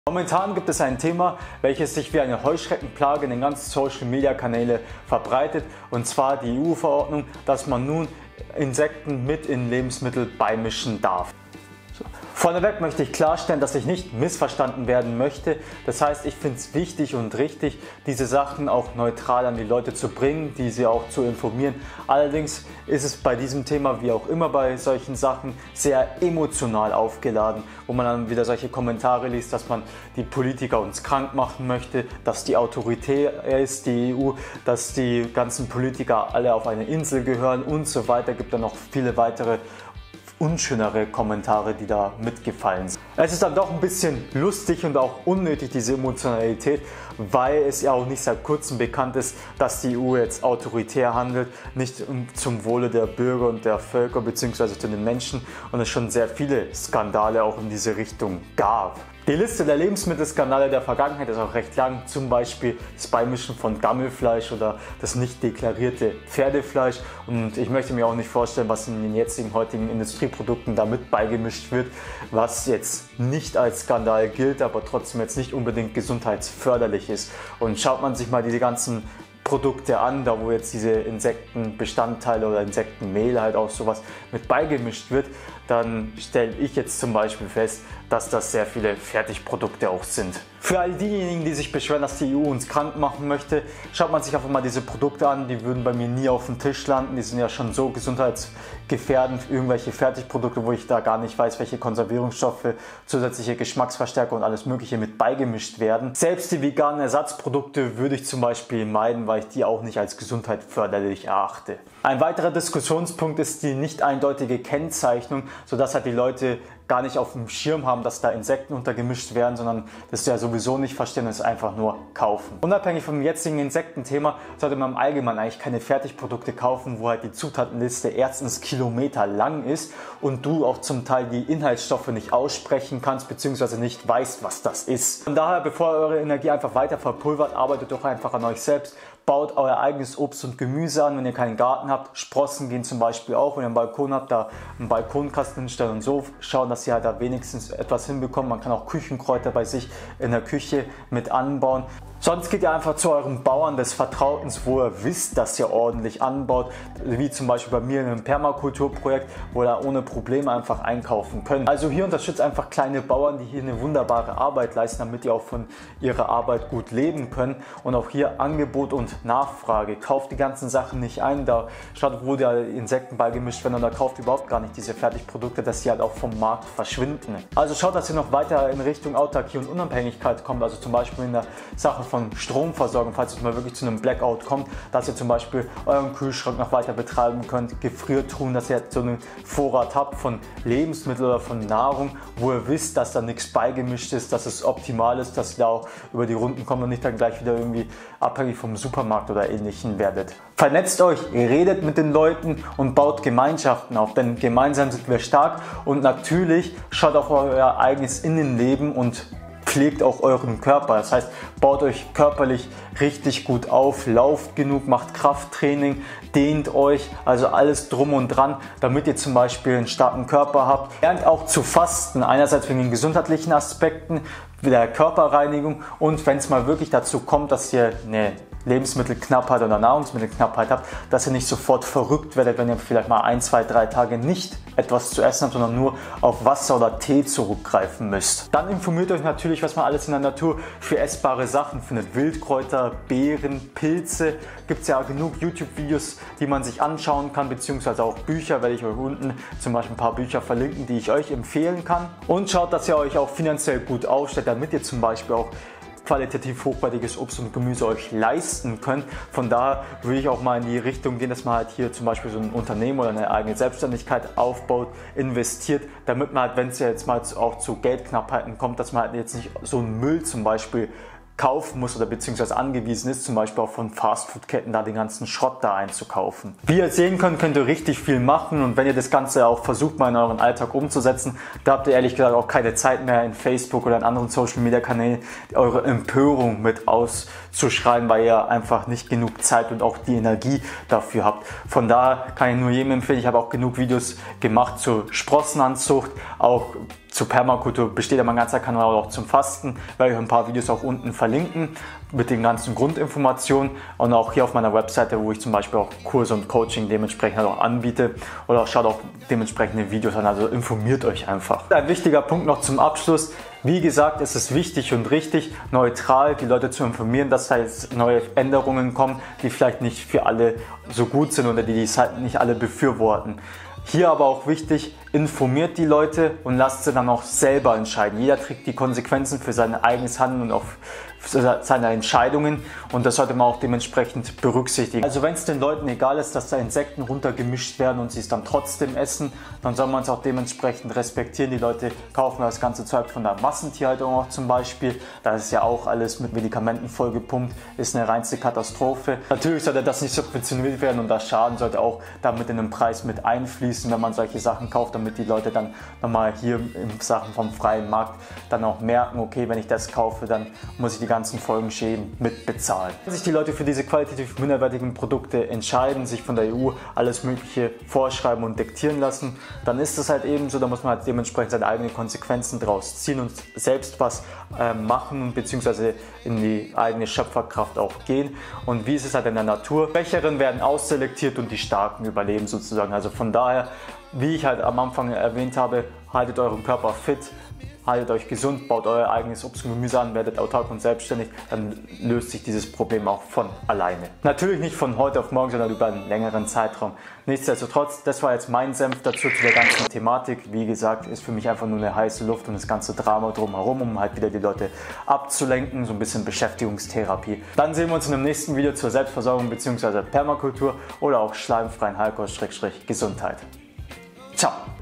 Momentan gibt es ein Thema, welches sich wie eine Heuschreckenplage in den ganzen Social Media Kanälen verbreitet, und zwar die EU-Verordnung, dass man nun Insekten mit in Lebensmittel beimischen darf. Vorneweg möchte ich klarstellen, dass ich nicht missverstanden werden möchte. Das heißt, ich finde es wichtig und richtig, diese Sachen auch neutral an die Leute zu bringen, diese auch zu informieren. Allerdings ist es bei diesem Thema, wie auch immer bei solchen Sachen, sehr emotional aufgeladen, wo man dann wieder solche Kommentare liest, dass man die Politiker uns krank machen möchte, dass die autoritär ist, die EU, dass die ganzen Politiker alle auf eine Insel gehören und so weiter. Es gibt dann noch viele weitere unschönere Kommentare, die da mitgefallen sind. Es ist dann doch ein bisschen lustig und auch unnötig, diese Emotionalität, weil es ja auch nicht seit kurzem bekannt ist, dass die EU jetzt autoritär handelt, nicht zum Wohle der Bürger und der Völker bzw. zu den Menschen, und es schon sehr viele Skandale auch in diese Richtung gab. Die Liste der Lebensmittelskandale der Vergangenheit ist auch recht lang, zum Beispiel das Beimischen von Gammelfleisch oder das nicht deklarierte Pferdefleisch, und ich möchte mir auch nicht vorstellen, was in den jetzigen heutigen Industrieprodukten damit beigemischt wird, was jetzt nicht als Skandal gilt, aber trotzdem jetzt nicht unbedingt gesundheitsförderlich ist. Und schaut man sich mal diese ganzen Produkte an, da wo jetzt diese Insektenbestandteile oder Insektenmehl halt auch sowas mit beigemischt wird, dann stelle ich jetzt zum Beispiel fest, dass das sehr viele Fertigprodukte auch sind. Für all diejenigen, die sich beschweren, dass die EU uns krank machen möchte, schaut man sich einfach mal diese Produkte an, die würden bei mir nie auf dem Tisch landen, die sind ja schon so gesundheitsgefährdend, irgendwelche Fertigprodukte, wo ich da gar nicht weiß, welche Konservierungsstoffe, zusätzliche Geschmacksverstärker und alles mögliche mit beigemischt werden. Selbst die veganen Ersatzprodukte würde ich zum Beispiel meiden, weil ich die auch nicht als gesundheitsförderlich erachte. Ein weiterer Diskussionspunkt ist die nicht eindeutige Kennzeichnung, sodass halt die Leute gar nicht auf dem Schirm haben, dass da Insekten untergemischt werden, sondern das ja sowieso nicht verstehen und es einfach nur kaufen. Unabhängig vom jetzigen Insektenthema sollte man im Allgemeinen eigentlich keine Fertigprodukte kaufen, wo halt die Zutatenliste erstens kilometerlang ist und du auch zum Teil die Inhaltsstoffe nicht aussprechen kannst bzw. nicht weißt, was das ist. Von daher, bevor ihr eure Energie einfach weiter verpulvert, arbeitet doch einfach an euch selbst. Baut euer eigenes Obst und Gemüse an, wenn ihr keinen Garten habt. Sprossen gehen zum Beispiel auch, wenn ihr einen Balkon habt, da einen Balkonkasten hinstellen und so schauen, dass ihr halt da wenigstens etwas hinbekommt. Man kann auch Küchenkräuter bei sich in der Küche mit anbauen. Sonst geht ihr einfach zu eurem Bauern des Vertrautens, wo ihr wisst, dass ihr ordentlich anbaut, wie zum Beispiel bei mir in einem Permakulturprojekt, wo ihr ohne Probleme einfach einkaufen könnt. Also hier unterstützt einfach kleine Bauern, die hier eine wunderbare Arbeit leisten, damit die auch von ihrer Arbeit gut leben können. Und auch hier Angebot und Nachfrage. Kauft die ganzen Sachen nicht ein, da schaut, wo die Insekten beigemischt werden, und da kauft überhaupt gar nicht diese Fertigprodukte, dass sie halt auch vom Markt verschwinden. Also schaut, dass ihr noch weiter in Richtung Autarkie und Unabhängigkeit kommt, also zum Beispiel in der Sache von Stromversorgung, falls es mal wirklich zu einem Blackout kommt, dass ihr zum Beispiel euren Kühlschrank noch weiter betreiben könnt, Gefriertruhen, dass ihr so einen Vorrat habt von Lebensmitteln oder von Nahrung, wo ihr wisst, dass da nichts beigemischt ist, dass es optimal ist, dass ihr da auch über die Runden kommt und nicht dann gleich wieder irgendwie abhängig vom Supermarkt oder Ähnlichem werdet. Vernetzt euch, redet mit den Leuten und baut Gemeinschaften auf, denn gemeinsam sind wir stark, und natürlich schaut auf euer eigenes Innenleben und pflegt auch euren Körper. Das heißt, baut euch körperlich richtig gut auf, lauft genug, macht Krafttraining, dehnt euch, also alles drum und dran, damit ihr zum Beispiel einen starken Körper habt. Lernt auch zu fasten, einerseits wegen den gesundheitlichen Aspekten, der Körperreinigung, und wenn es mal wirklich dazu kommt, dass ihr eine Lebensmittelknappheit oder Nahrungsmittelknappheit habt, dass ihr nicht sofort verrückt werdet, wenn ihr vielleicht mal 1, 2, 3 Tage nicht etwas zu essen habt, sondern nur auf Wasser oder Tee zurückgreifen müsst. Dann informiert euch natürlich, was man alles in der Natur für essbare Sachen findet. Wildkräuter, Beeren, Pilze, gibt es ja genug YouTube-Videos, die man sich anschauen kann, beziehungsweise auch Bücher, werde ich euch unten zum Beispiel ein paar Bücher verlinken, die ich euch empfehlen kann. Und schaut, dass ihr euch auch finanziell gut aufstellt, damit ihr zum Beispiel auch qualitativ hochwertiges Obst und Gemüse euch leisten könnt. Von daher würde ich auch mal in die Richtung gehen, dass man halt hier zum Beispiel so ein Unternehmen oder eine eigene Selbstständigkeit aufbaut, investiert, damit man halt, wenn es ja jetzt mal auch zu Geldknappheiten kommt, dass man halt jetzt nicht so einen Müll zum Beispiel kaufen muss oder beziehungsweise angewiesen ist, zum Beispiel auch von Fastfood-Ketten da den ganzen Schrott da einzukaufen. Wie ihr sehen könnt ihr richtig viel machen, und wenn ihr das Ganze auch versucht mal in euren Alltag umzusetzen, da habt ihr ehrlich gesagt auch keine Zeit mehr in Facebook oder in anderen Social-Media-Kanälen eure Empörung mit auszuschreiben, weil ihr einfach nicht genug Zeit und auch die Energie dafür habt. Von daher kann ich nur jedem empfehlen, ich habe auch genug Videos gemacht zur Sprossenanzucht, auch Zu Permakultur besteht ja mein ganzer Kanal auch zum Fasten, werde ich ein paar Videos auch unten verlinken mit den ganzen Grundinformationen und auch hier auf meiner Webseite, wo ich zum Beispiel auch Kurse und Coaching dementsprechend auch anbiete oder auch schaut auch dementsprechende Videos an, also informiert euch einfach. Ein wichtiger Punkt noch zum Abschluss. Wie gesagt, es ist wichtig und richtig, neutral die Leute zu informieren, dass da jetzt neue Änderungen kommen, die vielleicht nicht für alle so gut sind oder die halt nicht alle befürworten. Hier aber auch wichtig, informiert die Leute und lasst sie dann auch selber entscheiden. Jeder trägt die Konsequenzen für sein eigenes Handeln und auch für seine Entscheidungen und das sollte man auch dementsprechend berücksichtigen. Also wenn es den Leuten egal ist, dass da Insekten runtergemischt werden und sie es dann trotzdem essen, dann soll man es auch dementsprechend respektieren. Die Leute kaufen das ganze Zeug von der Massentierhaltung auch zum Beispiel. Da ist ja auch alles mit Medikamenten vollgepumpt, ist eine reinste Katastrophe. Natürlich sollte das nicht subventioniert werden und der Schaden sollte auch damit in den Preis mit einfließen, wenn man solche Sachen kauft, damit die Leute dann nochmal hier in Sachen vom freien Markt dann auch merken, okay, wenn ich das kaufe, dann muss ich die ganzen Folgenschäden mit bezahlen. Wenn sich die Leute für diese qualitativ minderwertigen Produkte entscheiden, sich von der EU alles Mögliche vorschreiben und diktieren lassen, dann ist es halt eben so, da muss man halt dementsprechend seine eigenen Konsequenzen draus ziehen und selbst was machen bzw. in die eigene Schöpferkraft auch gehen. Und wie ist es halt in der Natur? Die Schwächeren werden ausselektiert und die Starken überleben sozusagen. Also von daher, wie ich halt am Anfang erwähnt habe, haltet euren Körper fit, haltet euch gesund, baut euer eigenes Obst und Gemüse an, werdet autark und selbstständig, dann löst sich dieses Problem auch von alleine. Natürlich nicht von heute auf morgen, sondern über einen längeren Zeitraum. Nichtsdestotrotz, das war jetzt mein Senf dazu zu der ganzen Thematik. Wie gesagt, ist für mich einfach nur eine heiße Luft und das ganze Drama drumherum, um halt wieder die Leute abzulenken, so ein bisschen Beschäftigungstherapie. Dann sehen wir uns in dem nächsten Video zur Selbstversorgung bzw. Permakultur oder auch schleimfreien Heilkost-Gesundheit. Ciao!